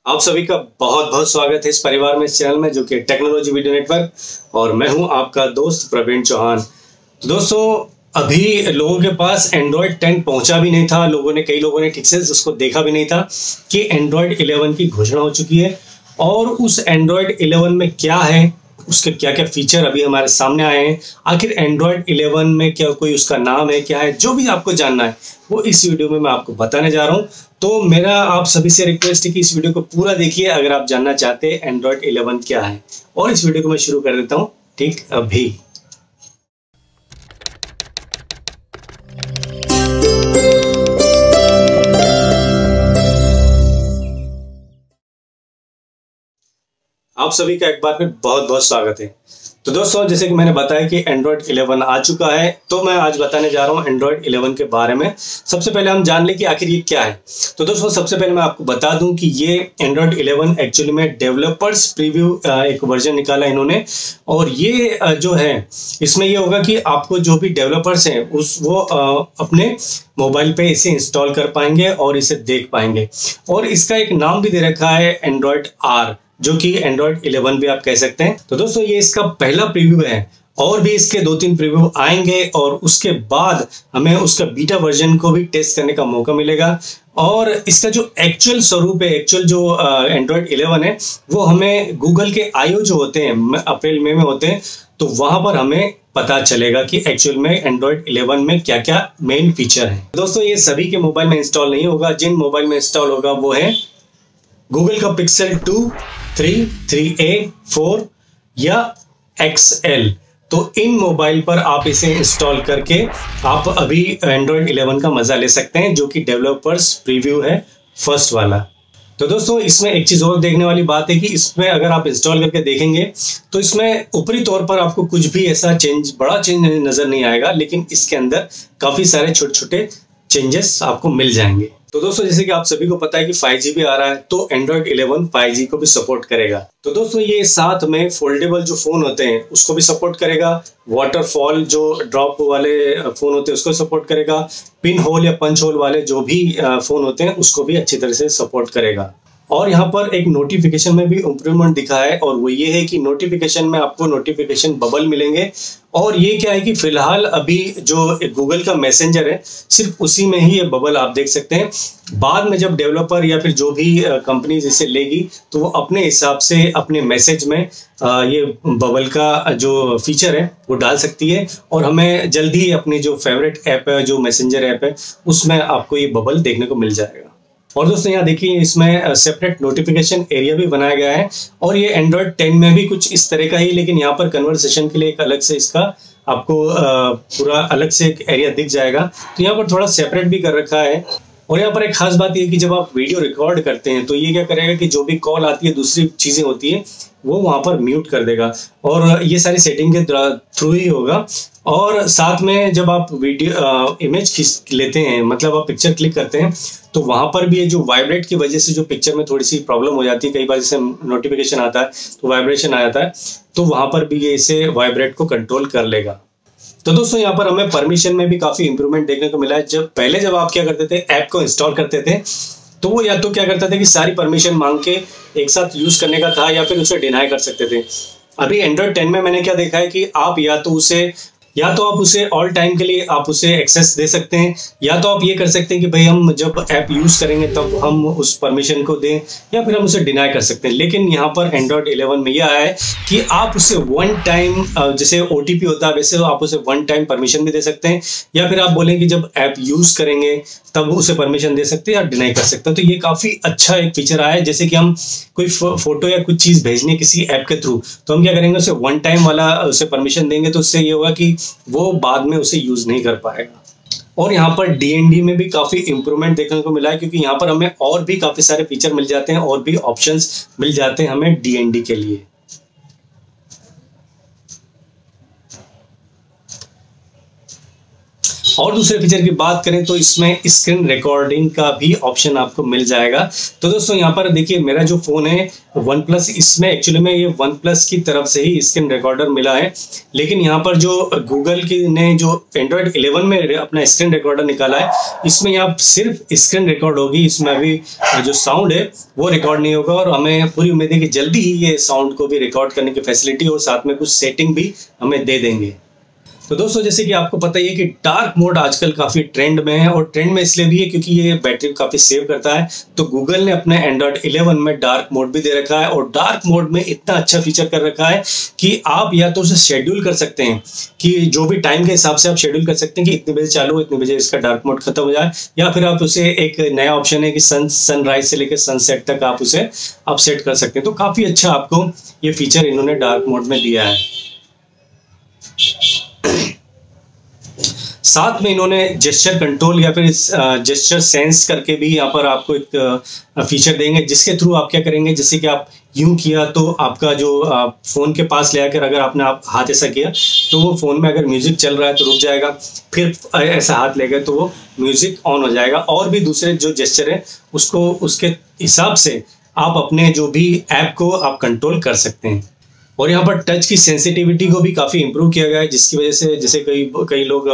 आप सभी का बहुत बहुत स्वागत है इस परिवार में, इस चैनल में जो कि टेक्नोलॉजी वीडियो नेटवर्क। और मैं हूं आपका दोस्त प्रवीण चौहान। दोस्तों, अभी लोगों के पास एंड्रॉयड 10 पहुंचा भी नहीं था। कई लोगों ने ठीक से उसको देखा भी नहीं था कि एंड्रॉयड 11 की घोषणा हो चुकी है। और उस एंड्रॉयड 11 में क्या है, उसके क्या क्या फीचर अभी हमारे सामने आए हैं। आखिर एंड्रॉयड 11 में क्या कोई उसका नाम है, क्या है, जो भी आपको जानना है वो इस वीडियो में मैं आपको बताने जा रहा हूं। तो मेरा आप सभी से रिक्वेस्ट है कि इस वीडियो को पूरा देखिए अगर आप जानना चाहते हैं एंड्रॉयड 11 क्या है। और इस वीडियो को मैं शुरू कर देता हूं ठीक अभी। आप सभी का एक बार फिर बहुत बहुत स्वागत है। तो दोस्तों, जैसे कि मैंने बताया कि एंड्रॉयड 11 आ चुका है, तो मैं आज बताने जा रहा हूं एंड्रॉयड 11 के बारे में। सबसे पहले हम जान लें कि आखिर ये क्या है। तो दोस्तों, सबसे पहले मैं आपको बता दूं कि ये एंड्रॉयड 11 एक्चुअली में डेवलपर्स प्रीव्यू एक वर्जन निकाला इन्होंने। और ये जो है, इसमें ये होगा कि आपको जो भी डेवलपर्स हैं वो अपने मोबाइल पे इसे इंस्टॉल कर पाएंगे और इसे देख पाएंगे। और इसका एक नाम भी दे रखा है एंड्रॉयड आर, जो कि एंड्रॉयड 11 भी आप कह सकते हैं। तो दोस्तों, ये इसका पहला प्रीव्यू है और भी इसके 2-3 प्रीव्यू आएंगे और उसके बाद हमें उसका बीटा वर्जन को भी टेस्ट करने का मौका मिलेगा। और इसका जो एक्चुअल स्वरूप है, एक्चुअल जो एंड्रॉयड 11 है, वो हमें गूगल के I/O जो होते हैं अप्रैल मई में होते हैं, तो वहां पर हमें पता चलेगा कि एक्चुअल में एंड्रॉयड 11 में क्या क्या मेन फीचर है। दोस्तों, ये सभी के मोबाइल में इंस्टॉल नहीं होगा। जिन मोबाइल में इंस्टॉल होगा वो है गूगल का पिक्सल 2, 3, 3A, 4 या XL। तो इन मोबाइल पर आप इसे इंस्टॉल करके आप अभी एंड्रॉयड 11 का मजा ले सकते हैं, जो कि डेवलपर्स प्रीव्यू है फर्स्ट वाला। तो दोस्तों, इसमें एक चीज और देखने वाली बात है कि इसमें अगर आप इंस्टॉल करके देखेंगे तो इसमें ऊपरी तौर पर आपको कुछ भी ऐसा बड़ा चेंज नजर नहीं आएगा, लेकिन इसके अंदर काफी सारे छोटे छोटे चेंजेस आपको मिल जाएंगे। तो दोस्तों, जैसे कि आप सभी को पता है कि 5G भी आ रहा है, तो एंड्रॉयड 11 5G को भी सपोर्ट करेगा। तो दोस्तों, ये साथ में फोल्डेबल जो फोन होते हैं उसको भी सपोर्ट करेगा। वाटरफॉल जो ड्रॉप वाले फोन होते हैं उसको सपोर्ट करेगा। पिन होल या पंच होल वाले जो भी फोन होते हैं उसको भी अच्छी तरह से सपोर्ट करेगा। और यहाँ पर एक नोटिफिकेशन में भी इम्प्रूवमेंट दिखा है, और वो ये है कि नोटिफिकेशन में आपको नोटिफिकेशन बबल मिलेंगे। और ये क्या है कि फिलहाल अभी जो गूगल का मैसेंजर है, सिर्फ उसी में ही ये बबल आप देख सकते हैं। बाद में जब डेवलपर या फिर जो भी कंपनी इसे लेगी तो वो अपने हिसाब से अपने मैसेज में ये बबल का जो फीचर है वो डाल सकती है। और हमें जल्दी ही अपनी जो फेवरेट ऐप है, जो मैसेंजर ऐप है, उसमें आपको ये बबल देखने को मिल जाएगा। और दोस्तों, यहाँ देखिए, इसमें सेपरेट नोटिफिकेशन एरिया भी बनाया गया है। और ये एंड्रॉयड 10 में भी कुछ इस तरह का ही, लेकिन यहाँ पर कन्वर्सेशन के लिए एक अलग से इसका आपको पूरा अलग से एक एरिया दिख जाएगा। तो यहाँ पर थोड़ा सेपरेट भी कर रखा है। और यहाँ पर एक खास बात ये कि जब आप वीडियो रिकॉर्ड करते हैं तो ये क्या करेगा कि जो भी कॉल आती है, दूसरी चीजें होती है, वो वहां पर म्यूट कर देगा। और ये सारी सेटिंग के थ्रू ही होगा। और साथ में जब आप वीडियो इमेज खींच लेते हैं, मतलब आप पिक्चर क्लिक करते हैं, तो वहां पर भी ये जो वाइब्रेट की वजह से जो पिक्चर में थोड़ी सी प्रॉब्लम हो जाती है, कई बार जैसे नोटिफिकेशन आता है तो वाइब्रेशन आ जाता है, तो वहां पर भी ये इसे वाइब्रेट को कंट्रोल कर लेगा। तो दोस्तों, यहाँ पर हमें परमिशन में भी काफी इंप्रूवमेंट देखने को मिला है। जब आप क्या करते थे, ऐप को इंस्टॉल करते थे, तो वो या तो क्या करता था कि सारी परमिशन मांग के एक साथ यूज करने का था, या फिर उसे डिनाई कर सकते थे। अभी एंड्रॉयड 10 में मैंने क्या देखा है कि आप या तो आप उसे ऑल टाइम के लिए आप उसे एक्सेस दे सकते हैं, या तो आप ये कर सकते हैं कि भाई हम जब ऐप यूज करेंगे तब हम उस परमिशन को दें, या फिर हम उसे डिनाई कर सकते हैं। लेकिन यहाँ पर एंड्रॉयड 11 में यह है कि आप उसे वन टाइम, जैसे OTP होता है वैसे आप उसे वन टाइम परमिशन भी दे सकते हैं, या फिर आप बोलें कि जब ऐप यूज करेंगे तब उसे परमिशन दे सकते हैं या डिनाई कर सकते हैं। तो ये काफी अच्छा एक फीचर आया है। जैसे कि हम कोई फोटो या कुछ चीज भेजने किसी ऐप के थ्रू, तो हम क्या करेंगे, उसे वन टाइम वाला उसे परमिशन देंगे, तो उससे ये होगा कि वो बाद में उसे यूज नहीं कर पाएगा। और यहाँ पर DND में भी काफी इंप्रूवमेंट देखने को मिला है, क्योंकि यहाँ पर हमें और भी काफी सारे फीचर मिल जाते हैं और भी ऑप्शंस मिल जाते हैं हमें DND के लिए। और दूसरे फीचर की बात करें तो इसमें स्क्रीन रिकॉर्डिंग का भी ऑप्शन आपको मिल जाएगा। तो दोस्तों यहाँ पर देखिए मेरा जो फ़ोन है वन प्लस, इसमें एक्चुअली में ये वन प्लस की तरफ से ही स्क्रीन रिकॉर्डर मिला है, लेकिन यहाँ पर जो गूगल की ने जो एंड्रॉयड 11 में अपना स्क्रीन रिकॉर्डर निकाला है, इसमें यहाँ सिर्फ स्क्रीन रिकॉर्ड होगी, इसमें अभी जो साउंड है वो रिकॉर्ड नहीं होगा। और हमें पूरी उम्मीद है कि जल्दी ही ये साउंड को भी रिकॉर्ड करने की फैसिलिटी और साथ में कुछ सेटिंग भी हमें दे देंगे। तो दोस्तों जैसे कि आपको पता ही है कि डार्क मोड आजकल काफ़ी ट्रेंड में है, और ट्रेंड में इसलिए भी है क्योंकि ये बैटरी काफ़ी सेव करता है। तो गूगल ने अपने एंड्रॉयड 11 में डार्क मोड भी दे रखा है, और डार्क मोड में इतना अच्छा फीचर कर रखा है कि आप या तो उसे शेड्यूल कर सकते हैं कि जो भी टाइम के हिसाब से आप शेड्यूल कर सकते हैं कि इतने बजे चालू हो, इतने बजे इसका डार्क मोड खत्म हो जाए, या फिर आप उसे एक नया ऑप्शन है कि सनराइज से लेकर सनसेट तक आप उसे आप सेट कर सकते हैं। तो काफ़ी अच्छा आपको ये फीचर इन्होंने डार्क मोड में दिया है। साथ में इन्होंने जेस्चर कंट्रोल या फिर जेस्चर सेंस करके भी यहाँ पर आपको एक फीचर देंगे, जिसके थ्रू आप क्या करेंगे, जैसे कि आप यूं किया तो आपका जो फ़ोन के पास ले आकर अगर आपने आप हाथ ऐसा किया तो वो फ़ोन में अगर म्यूज़िक चल रहा है तो रुक जाएगा, फिर ऐसा हाथ ले गए तो वो म्यूज़िक ऑन हो जाएगा। और भी दूसरे जो जेस्चर है उसको उसके हिसाब से आप अपने जो भी ऐप को आप कंट्रोल कर सकते हैं। और यहाँ पर टच की सेंसिटिविटी को भी काफ़ी इम्प्रूव किया गया है, जिसकी वजह से जैसे कई लोग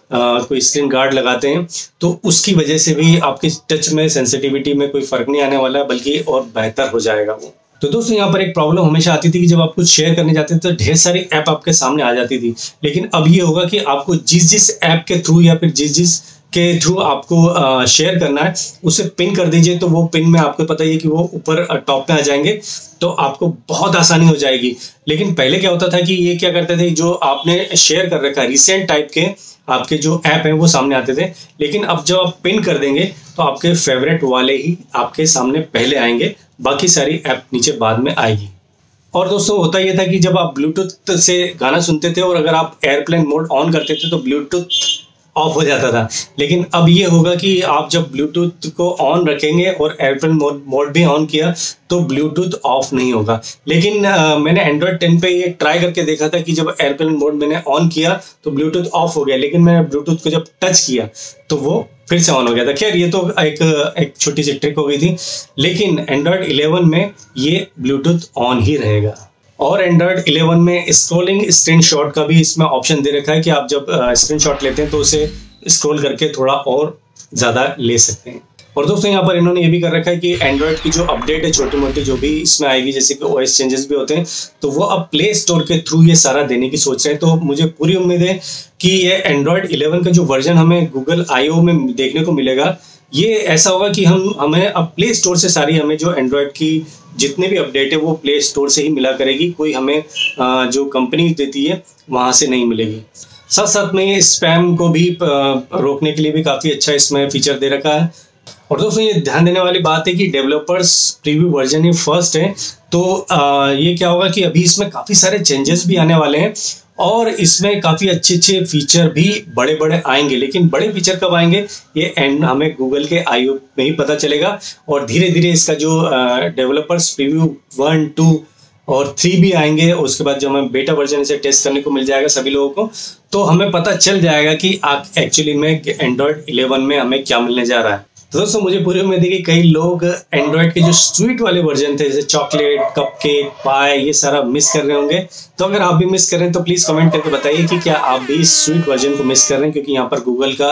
कोई स्क्रीन गार्ड लगाते हैं तो उसकी वजह से भी आपकी टच में सेंसिटिविटी में कोई फ़र्क नहीं आने वाला है, बल्कि और बेहतर हो जाएगा वो। तो दोस्तों यहाँ पर एक प्रॉब्लम हमेशा आती थी कि जब आप कुछ शेयर करने जाते थे तो ढेर सारी ऐप आपके सामने आ जाती थी, लेकिन अब ये होगा कि आपको जिस ऐप के थ्रू या फिर जिस के थ्रू आपको शेयर करना है उसे पिन कर दीजिए, तो वो पिन में आपको पता ही है कि वो ऊपर टॉप पे आ जाएंगे, तो आपको बहुत आसानी हो जाएगी। लेकिन पहले क्या होता था कि ये क्या करते थे, जो आपने शेयर कर रखा है रिसेंट टाइप के आपके जो ऐप हैं वो सामने आते थे, लेकिन अब जब आप पिन कर देंगे तो आपके फेवरेट वाले ही आपके सामने पहले आएंगे, बाकी सारी ऐप नीचे बाद में आएगी। और दोस्तों होता ये था कि जब आप ब्लूटूथ से गाना सुनते थे और अगर आप एयरप्लेन मोड ऑन करते थे तो ब्लूटूथ ऑफ हो जाता था, लेकिन अब ये होगा कि आप जब ब्लूटूथ को ऑन रखेंगे और एयरप्लेन मोड भी ऑन किया तो ब्लूटूथ ऑफ नहीं होगा। लेकिन मैंने एंड्रॉयड 10 पे ये ट्राई करके देखा था कि जब एयरप्लेन मोड मैंने ऑन किया तो ब्लूटूथ ऑफ हो गया, लेकिन मैंने ब्लूटूथ को जब टच किया तो वो फिर से ऑन हो गया था। खैर ये तो एक छोटी सी ट्रिक हो गई थी, लेकिन एंड्रॉयड 11 में ये ब्लूटूथ ऑन ही रहेगा। और एंड्रॉयड 11 में स्क्रॉलिंग स्क्रीनशॉट का भी इसमें ऑप्शन दे रखा है कि आप जब स्क्रीनशॉट लेते हैं तो उसे स्क्रॉल करके थोड़ा और ज़्यादा ले सकते हैं। और दोस्तों यहाँ पर इन्होंने ये भी कर रखा है कि एंड्रॉयड की जो अपडेट है छोटी मोटी जो भी इसमें आएगी, जैसे कि ओएस चेंजेस भी होते हैं, तो वो अब प्ले स्टोर के थ्रू ये सारा देने की सोच रहे हैं। तो मुझे पूरी उम्मीद है कि ये एंड्रॉयड 11 का जो वर्जन हमें गूगल I/O में देखने को मिलेगा, ये ऐसा होगा कि हमें अब प्ले स्टोर से सारी हमें जो एंड्रॉयड की जितने भी अपडेट है वो प्ले स्टोर से ही मिला करेगी, कोई हमें जो कंपनी देती है वहाँ से नहीं मिलेगी। साथ साथ में ये स्पैम को भी रोकने के लिए भी काफ़ी अच्छा इसमें फीचर दे रखा है। और दोस्तों ये ध्यान देने वाली बात है कि डेवलपर्स प्रीव्यू वर्जन ही फर्स्ट है, तो ये क्या होगा कि अभी इसमें काफ़ी सारे चेंजेस भी आने वाले हैं और इसमें काफ़ी अच्छे फीचर भी बड़े आएंगे। लेकिन बड़े फीचर कब आएंगे ये हमें गूगल के I/O में ही पता चलेगा, और धीरे धीरे इसका जो डेवलपर्स प्रीव्यू 1, 2 और 3 भी आएंगे। उसके बाद जब हमें बेटा वर्जन इसे टेस्ट करने को मिल जाएगा सभी लोगों को, तो हमें पता चल जाएगा कि एक्चुअली में एंड्रॉयड 11 में हमें क्या मिलने जा रहा है। तो दोस्तों मुझे पूरी उम्मीद है कि कई लोग एंड्रॉयड के जो स्वीट वाले वर्जन थे जैसे चॉकलेट, कपकेक, पाई, ये सारा मिस कर रहे होंगे। तो अगर आप भी मिस कर रहे हैं तो प्लीज़ कमेंट करके बताइए कि क्या आप भी इस स्वीट वर्जन को मिस कर रहे हैं, क्योंकि यहाँ पर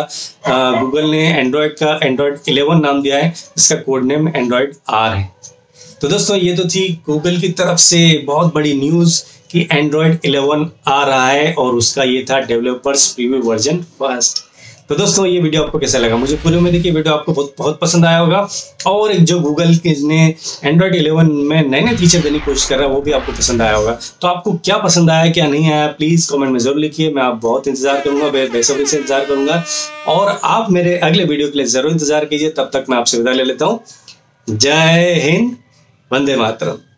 गूगल ने एंड्रॉयड 11 नाम दिया है, इसका कोड नेम एंड्रॉयड R है। तो दोस्तों ये तो थी गूगल की तरफ से बहुत बड़ी न्यूज़ कि एंड्रॉयड 11 आ रहा है और उसका ये था डेवलपर्स प्रीव्यू वर्जन फर्स्ट। तो दोस्तों ये वीडियो आपको कैसा लगा? मुझे पूरी उम्मीद है कि वीडियो आपको बहुत पसंद आया होगा, और जो गूगल ने एंड्रॉयड 11 में नए फीचर देने की कोशिश कर रहा है वो भी आपको पसंद आया होगा। तो आपको क्या पसंद आया क्या नहीं आया प्लीज़ कमेंट में ज़रूर लिखिए। मैं आप बहुत इंतजार करूँगा, बेसब्री से इंतजार करूँगा, और आप मेरे अगले वीडियो के लिए ज़रूर इंतजार कीजिए। तब तक मैं आपसे विदा ले लेता हूँ। जय हिंद, वंदे मातरम।